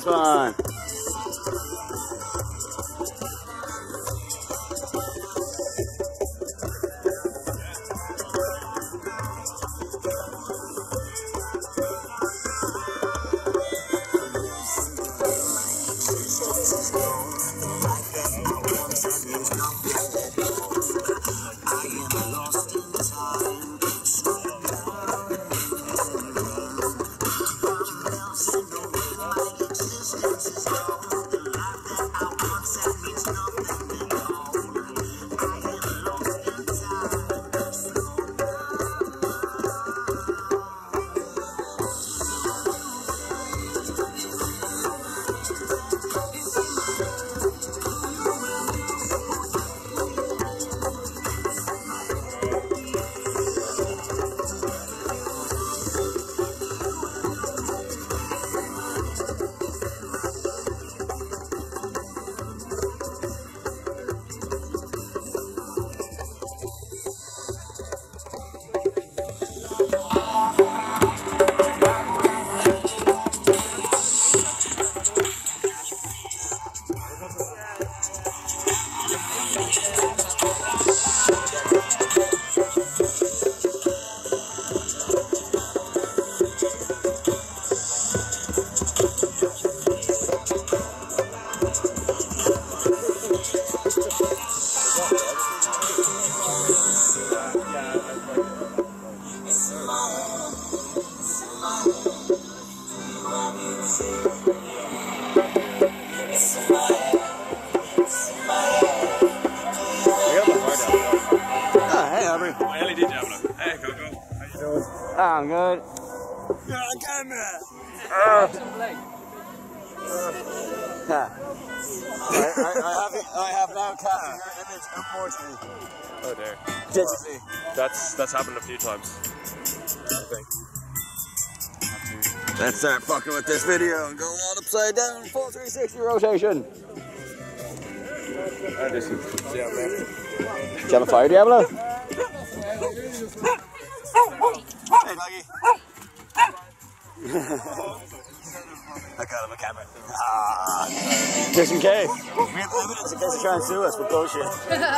Nice one. I'm good. You're on camera. I have now captured your image, unfortunately. Oh dear. Digitally. That's happened a few times. I think. Let's start fucking with this video and go all upside down, full 360 rotation. This is Djembe. Do you have a fire, Diablo? Hey, doggy. I got him a camera. Just in case. We have evidence in case they try and sue us with bullshit.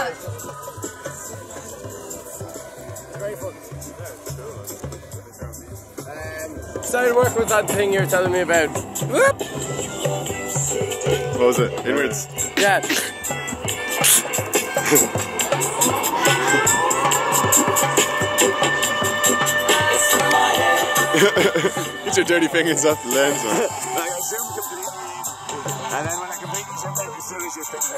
Started working with that thing you were telling me about. Whoop. What was it? Inwards? Yeah. Get your dirty fingers off the lens, man. Like I zoom completely, and then when I completely zoom out, as soon as you think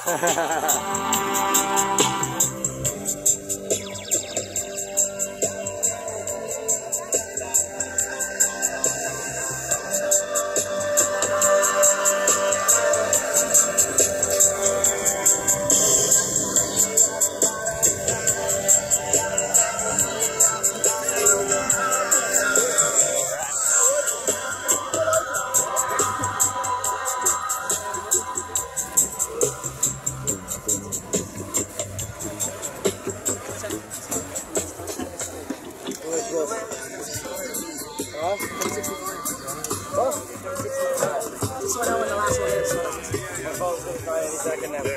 So I know when the last one is. My phone's going to cry any second now.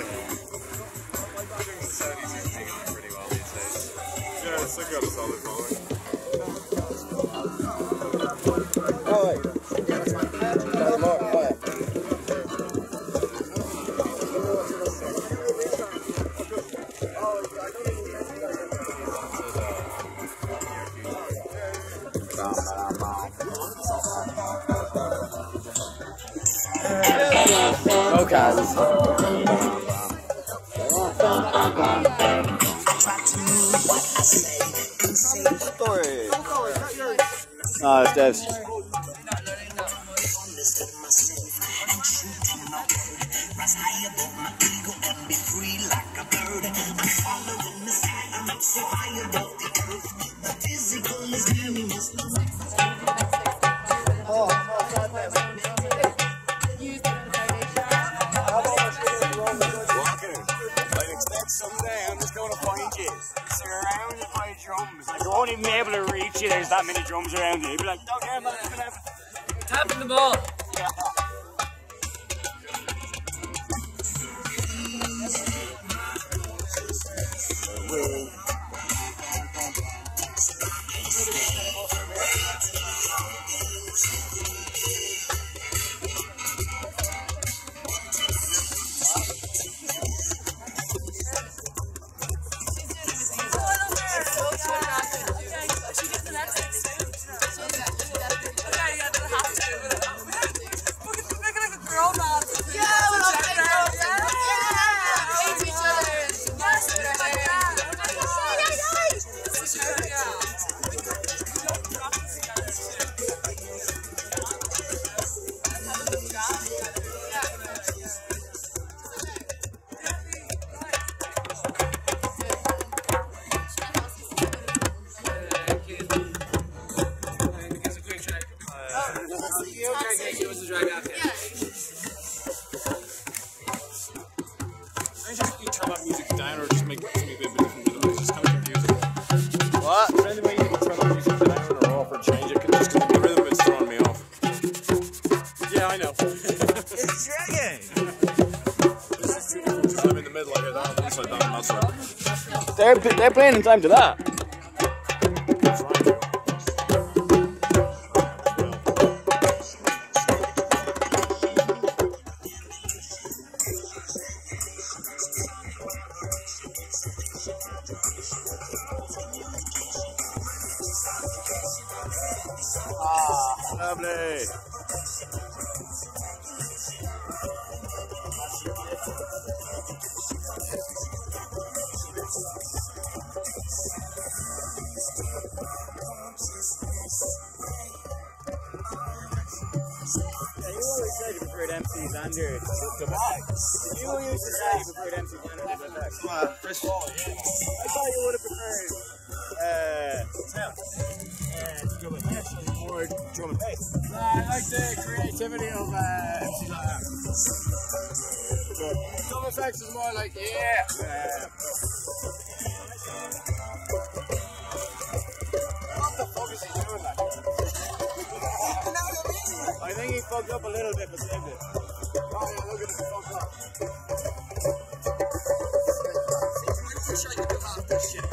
Yeah, it's still got a solid following. Oh, wait. Yeah, that's fine. More. Oh, yeah. Okay. Story. Oh, it's Dev's. Someday I'm just going to find you surrounded by drums. Like, you won't even be able to reach you. There's that many drums around you. You'll be like, don't care, man, it's gonna happen. Tapping the ball. drag out here. I just you turn my music down or just make it a bit different rhythm. It's just kind of confusing. What? Is there any way you can turn my music down or off or change it? Just because the rhythm is throwing me off. Yeah, I know. It's dragging. I'm in the middle, I hear that. Upside down, that's right. They're playing in time to that. Lovely. MCs under the bags. You used to say you preferred MCs under the bags. First of all, yeah. I thought you would have preferred drum and bass or drum and bass. I like the creativity of MCs like that. But drum effects is more like, yeah. What the fuck is he doing like? I think he fucked up a little bit, but saved it. Oh yeah, look at him fucked up. I'm pretty sure I can do half this shit.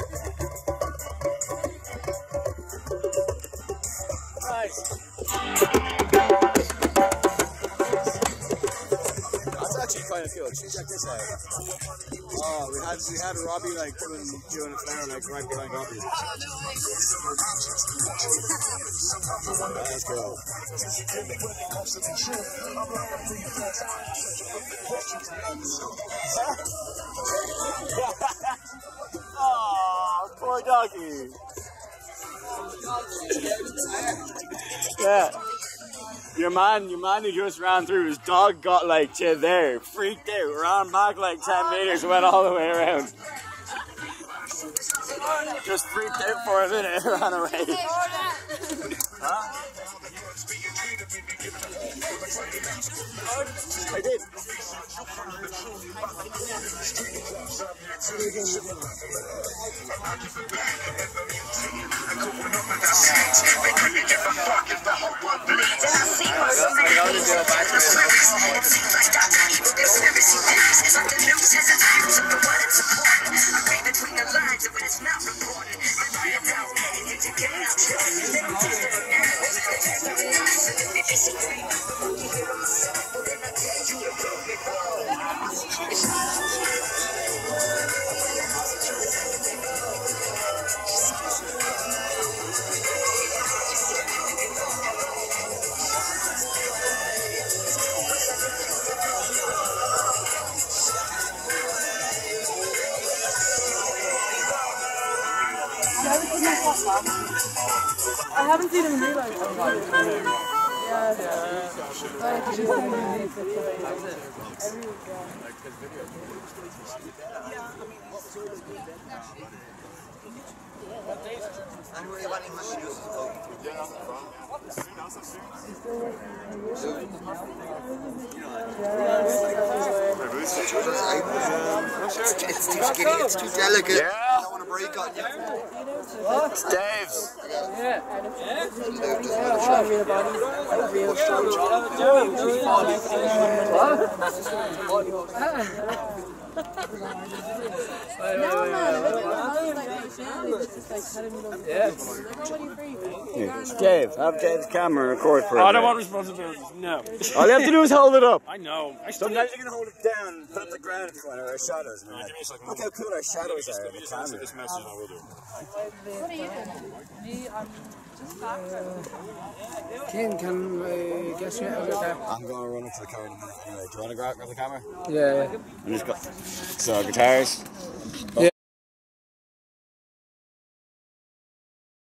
Nice. That's actually kind of cool. Check this out. Oh, we had Robbie like doing a flare like right behind Robbie. That's cool. Oh, poor doggy. Yeah. Your man who just ran through, his dog got like to there, freaked out, ran back like 10 meters, went all the way around. Just freaked out for a minute and ran away. Huh? I did. I haven't seen him in real life. Yeah. It's too skinny, it's too delicate. Yeah. I don't want to break on you. It's Dave's. Dave, have Dave's camera and record for I him. don't want responsibilities, no. All you have to do is hold it up. I know. Sometimes you can hold it down and put the ground in front of our shadows. Man. Look how cool our shadows are in the camera. This message I will do. What are you doing? Just back. Ken, can I guess you out of there? I'm going to run into the car in a minute. Anyway, do you want to grab the camera? Yeah. And just go. So, guitars. Yeah.